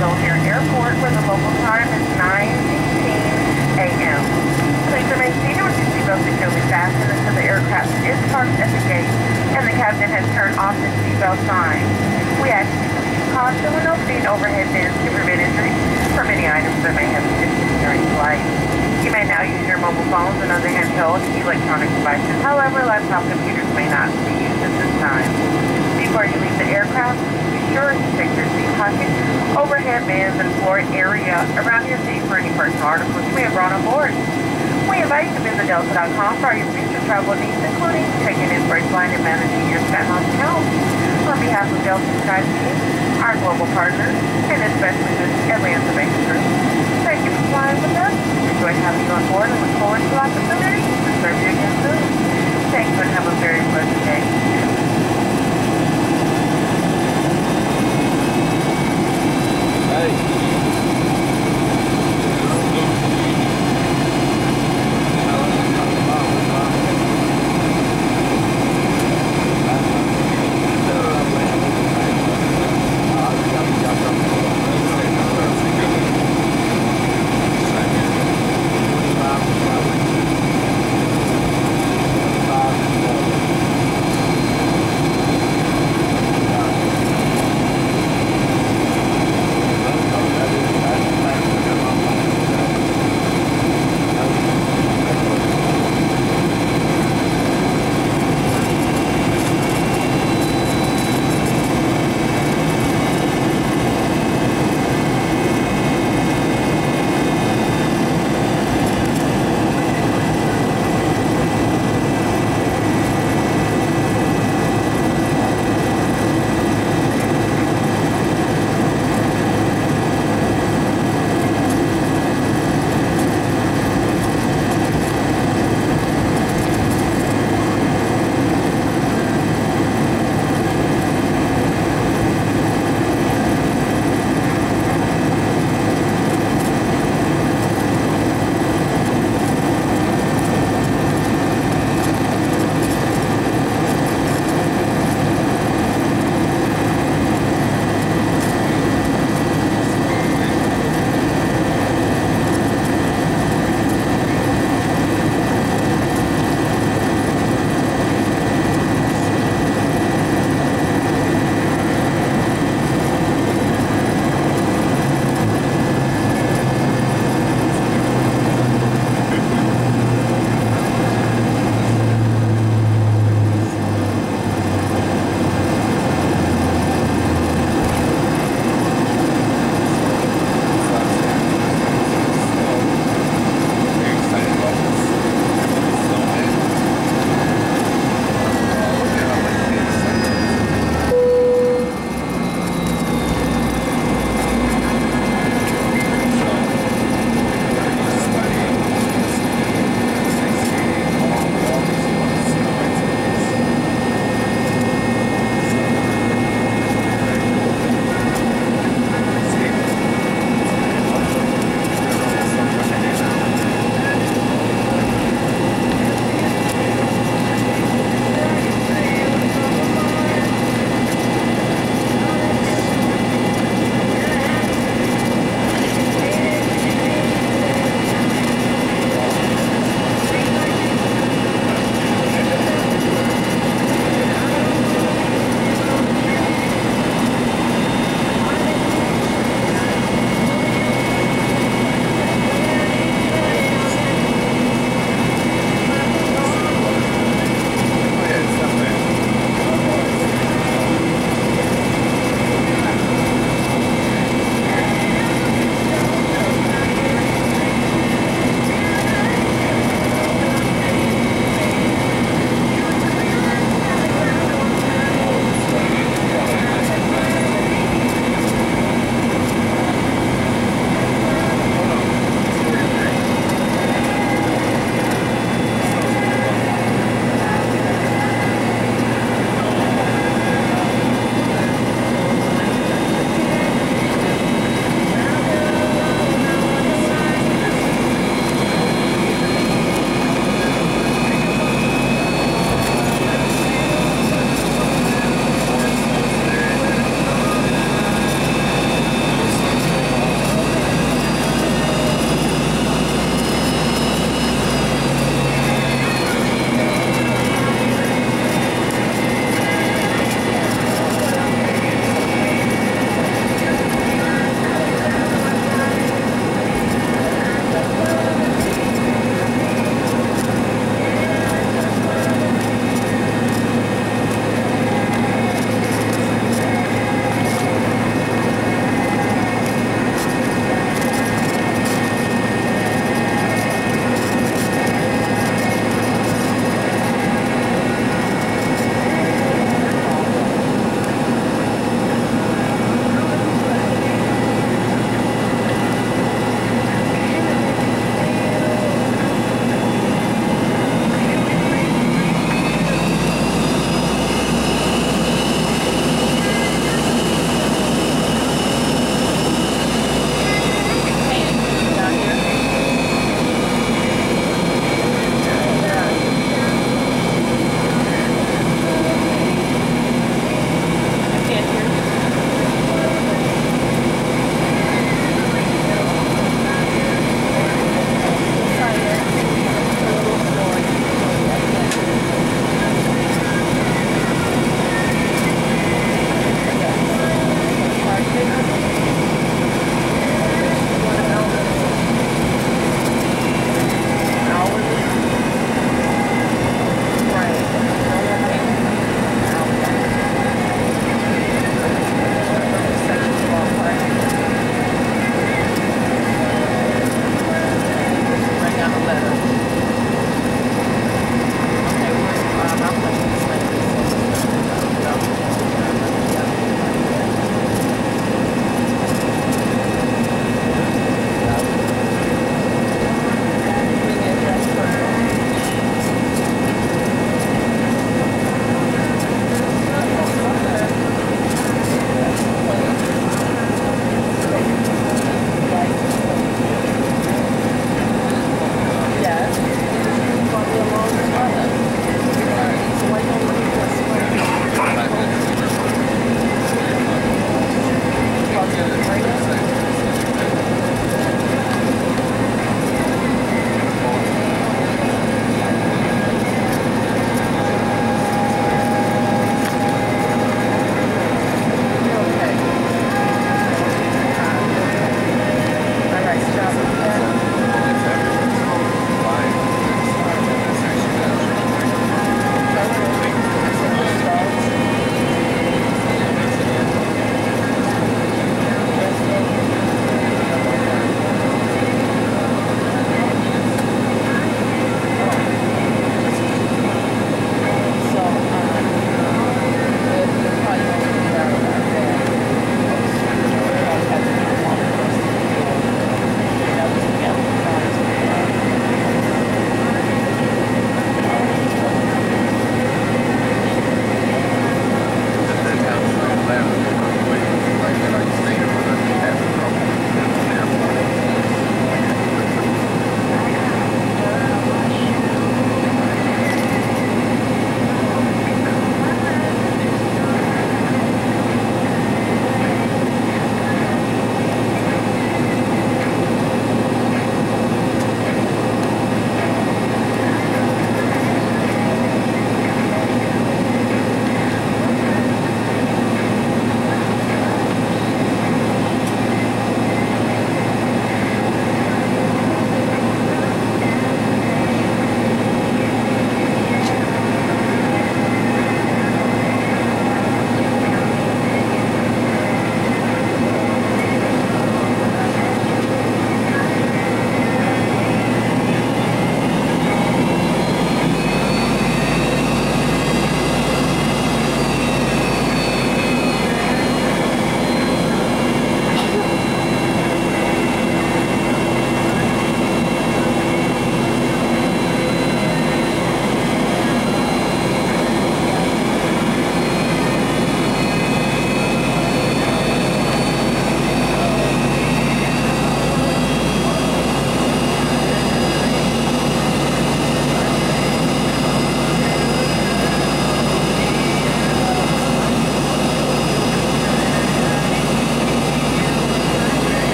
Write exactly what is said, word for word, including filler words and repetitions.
O'Hare Airport, where the local time is nine eighteen a m Please remain seated with your seatbelt securely fastened until the aircraft is parked at the gate and the captain has turned off the seatbelt sign. We ask you to use caution when opening overhead bins to prevent injury from any items that may have existed during flight. You may now use your mobile phones and other handheld electronic devices. However, laptop computers may not be used at this time. Before you leave the aircraft, be sure to check your seat pocket, overhead bins, and floor area around your seat for any personal articles you may have brought on board. We invite you to visit Delta dot com for all your future travel needs, including checking in for a flight and managing your SkyMiles account. On behalf of Delta SkyTeam, our global partners, and especially this Atlanta-based group, thank you for flying with us. We enjoy having you on board and look forward to the opportunity to serve you again soon. Thank you and have a very blessed